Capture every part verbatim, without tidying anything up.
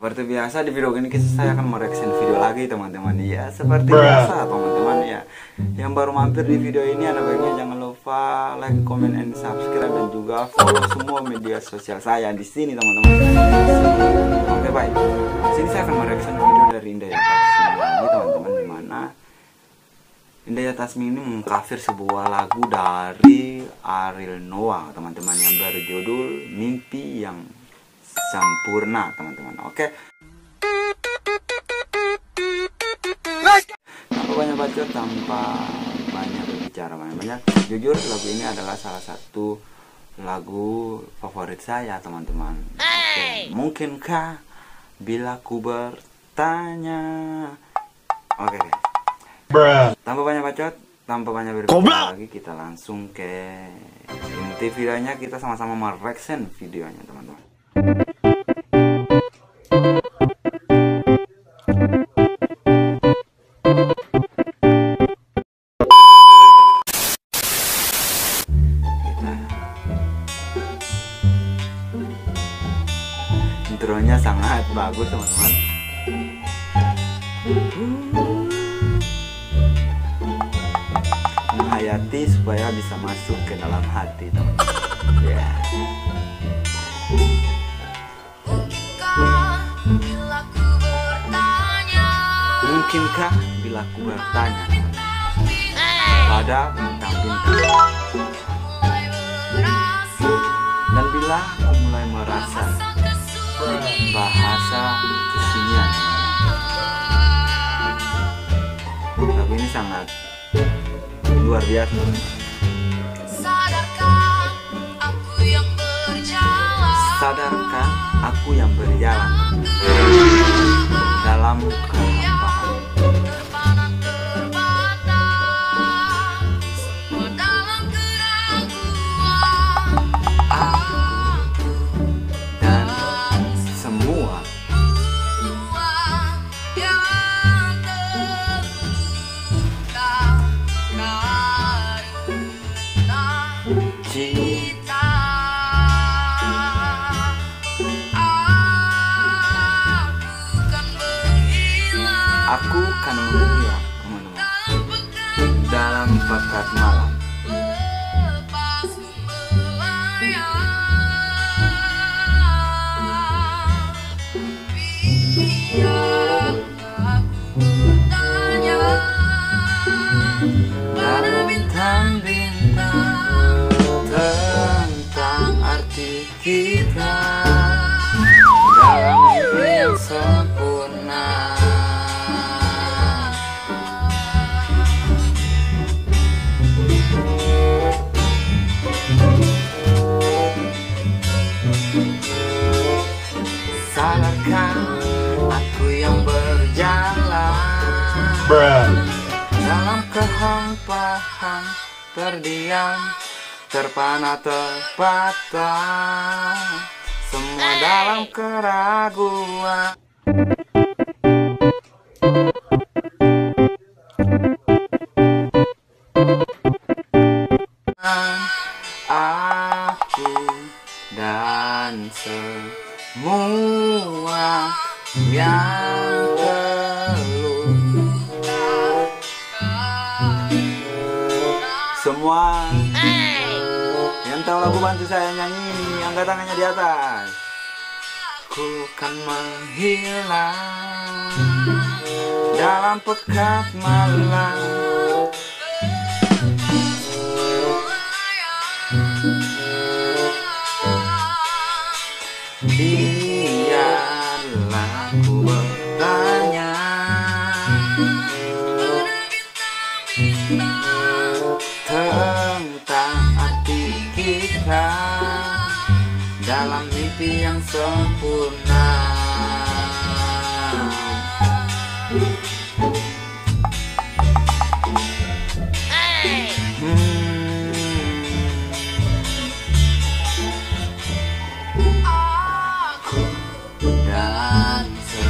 Seperti biasa di video ini saya akan mereaction video lagi teman-teman. Ya seperti biasa teman-teman ya. Yang baru mampir di video ini ada baiknya jangan lupa like, comment, and subscribe, dan juga follow semua media sosial saya di sini teman-teman. Oke baik. Di sini saya akan mereaction video dari Indaya Tasmi ini teman-teman, dimana Indaya Tasmi ini mengkafir sebuah lagu dari Ariel Noah teman-teman yang berjudul Mimpi Yang Sempurna teman-teman. Oke, tanpa banyak bacot, tanpa banyak berbicara banyak-banyak, jujur lagu ini adalah salah satu lagu favorit saya teman-teman. Oke, mungkinkah bila ku bertanya? Oke, okay. Tanpa banyak bacot, tanpa banyak berbicara lagi, kita langsung ke inti videonya. Kita sama-sama mereaction videonya teman-teman. Intronya sangat bagus teman-teman. Menghayati supaya bisa masuk ke dalam hati teman-teman. Yeah. Mungkinkah bila ku bertanya pada bintang-bintang, dan bila aku mulai merasa bahasa kesinian. Lagu ini sangat luar biasa. Sadarkah aku yang berjalan, sadarkah aku yang berjalan dalam kehampaan, aku kan menghilang kemana-mana dalam pekat malam. Dalam bintang-bintang tentang arti kita dalam mimpi yang sempurna. Sadarkah aku yang berjalan Bruh. dalam kehampaan, terdiam, terpana, terpatah, semua hey. dalam keraguan. Aku dan semua yang terluka, semua hey. yang tahu lagu bantu saya nyanyi, angkat tangannya di atas. Ku kan menghilang dalam pekat malam. Biarlah ku bertanya tentang arti kita dalam mimpi yang sempurna. Hey. Hmm. Aku dan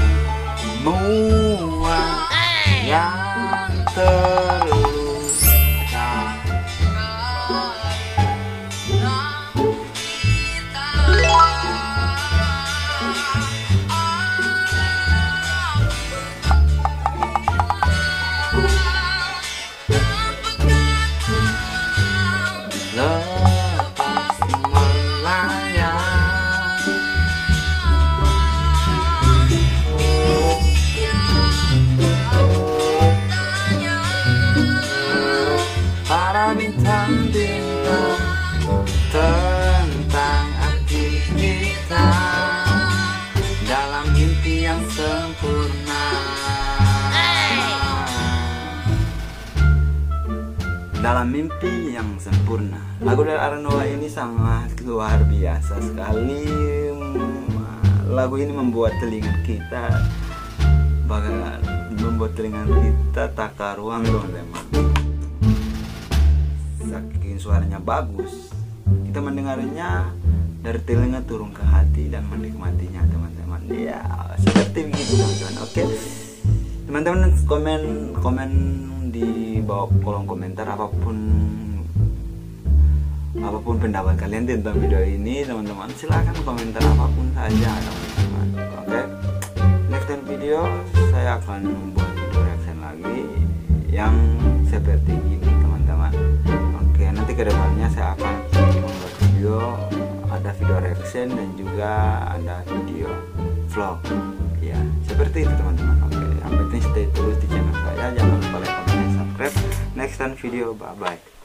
semua hey. yang terluka, mimpi yang sempurna. Dalam mimpi yang sempurna. Lagu dari Aaron Noah ini sangat luar biasa sekali. Lagu ini membuat telinga kita bakal membuat telinga kita tak karuan, teman-teman. Saking suaranya bagus, kita mendengarnya dari telinga turun ke hati dan menikmatinya, teman-teman. Ya, seperti begitu, teman-teman. Oke, teman-teman, komen komen di bawah kolom komentar apapun apapun pendapat kalian tentang video ini, teman-teman. Silahkan komentar apapun saja, teman-teman. Oke, next time video saya akan membuat video reaction lagi yang seperti ini, teman-teman. Oke, nanti kedepannya saya akan membuat video, ada video reaction dan juga ada video vlog, ya seperti itu, teman-teman. Oke, yang penting stay terus di channel saya, jangan lupa like, comment, dan subscribe. Next time video, bye bye.